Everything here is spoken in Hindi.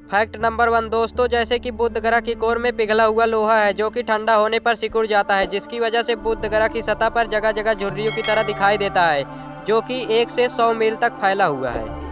फैक्ट नंबर 1 दोस्तों, जैसे कि बुध ग्रह की कोर में पिघला हुआ लोहा है जो कि ठंडा होने पर सिकुड़ जाता है, जिसकी वजह से बुध ग्रह की सतह पर जगह जगह झुर्रियों की तरह दिखाई देता है, जो कि 1 से 100 मील तक फैला हुआ है।